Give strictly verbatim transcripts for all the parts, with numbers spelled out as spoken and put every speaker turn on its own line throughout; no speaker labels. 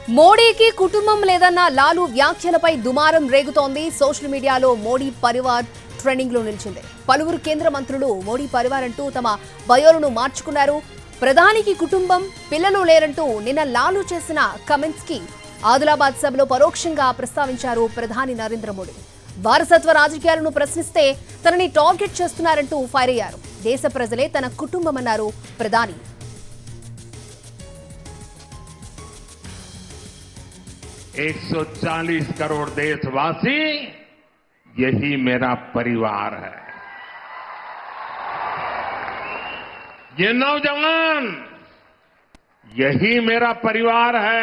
మోడీకి కుటుంబం లేదన్న లాలు వ్యాఖ్యలపై దుమారం రేగుతోంది. సోషల్ మీడియాలో మోడీ పరివార్ ట్రెండింగ్ లో నిలిచింది. పలువురు కేంద్ర మంత్రులు మోడీ పరివార్ అంటూ తమ బయోలను మార్చుకున్నారు. ప్రధానికి కుటుంబం పిల్లలు లేరంటూ నిన్న లాలు చేసిన కమెంట్స్ కి ఆదిలాబాద్ సభలో పరోక్షంగా ప్రస్తావించారు ప్రధాని నరేంద్ర మోడీ. వారసత్వ రాజకీయాలను ప్రశ్నిస్తే తనని టార్గెట్ చేస్తున్నారంటూ ఫైర్ అయ్యారు. దేశ ప్రజలే తన కుటుంబమన్నారు ప్రధాని.
एक सौ चालीस करोड़ देशवासी यही मेरा परिवार है। ये नौजवान यही मेरा परिवार है।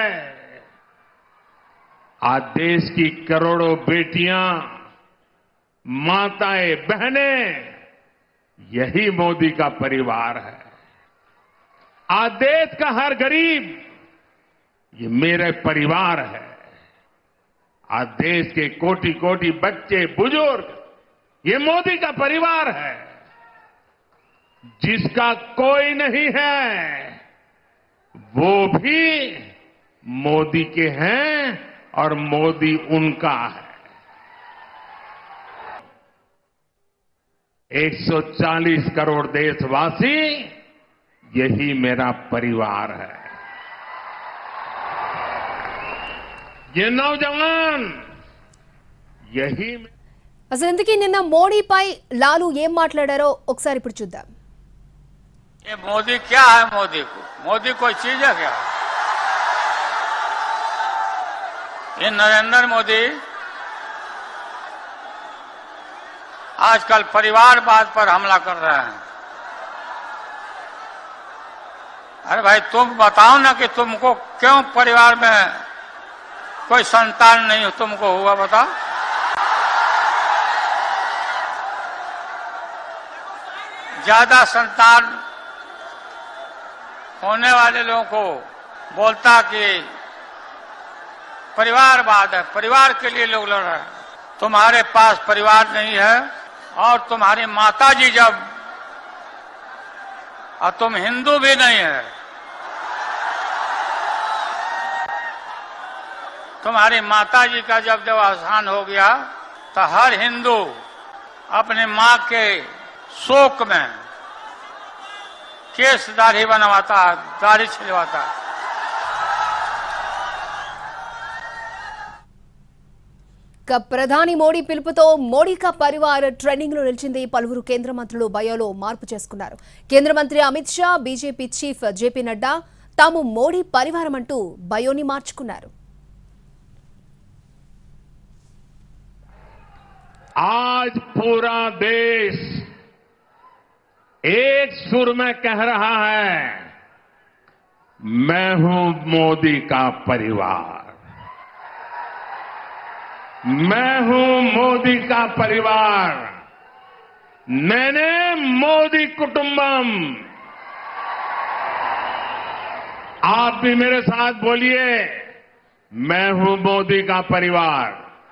आज देश की करोड़ों बेटियां, माताएं, बहनें यही मोदी का परिवार है। आज देश का हर गरीब ये मेरे परिवार है। आज देश के कोटि कोटि बच्चे, बुजुर्ग ये मोदी का परिवार है। जिसका कोई नहीं है वो भी मोदी के हैं और मोदी उनका है। एक सौ चालीस करोड़ देशवासी यही मेरा परिवार है। ये नौजवान यही
అసలు ఎందుకు నిన్న మోడీపై లాలు ఏం మాట్లాడారో ఒకసారి ఇప్పుడు చూద్దాం.
ये मोदी क्या है? मोदी को मोदी कोई चीज है क्या? ये नरेंद्र मोदी आजकल परिवारवाद पर हमला कर रहे हैं। अरे भाई तुम बताओ ना कि तुमको क्यों परिवार में कोई संतान नहीं तुमको हुआ, बताओ। ज्यादा संतान होने वाले लोगों को बोलता कि परिवारवाद है, परिवार के लिए लोग लड़ रहे हैं। तुम्हारे पास परिवार नहीं है और तुम्हारी माताजी जब, और तुम हिंदू भी नहीं है, तुम्हारी माताजी का जब जब अवसान हो गया तो हर हिंदू अपने मां के शोक में केस दाढ़ी बनवाता, दाढ़ी छिलवाता।
ప్రధాని మోడీ పిలుపుతో మోడీ కా పరివార్ ట్రెండింగ్ లో నిలిచింది. పలువురు కేంద్ర మంత్రులు బయోలో మార్పు చేసుకున్నారు. కేంద్ర మంత్రి అమిత్ షా, బీజేపీ చీఫ్ జేపీ నడ్డా తాము మోడీ పరివారం అంటూ బయోని మార్చుకున్నారు.
आज पूरा देश एक सुर में कह रहा है, मैं हूं मोदी का परिवार, मैं हूं मोदी का परिवार, मैंने मोदी कुटुंबम। आप भी मेरे साथ बोलिए, मैं हूं मोदी का परिवार,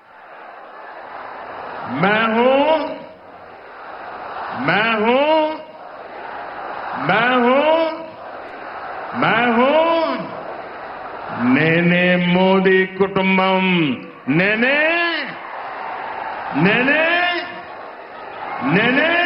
मैं हूं मैं हूं मैं हूं मैं हूं नेने मोदी कुटुंबम, नेने नेने नेने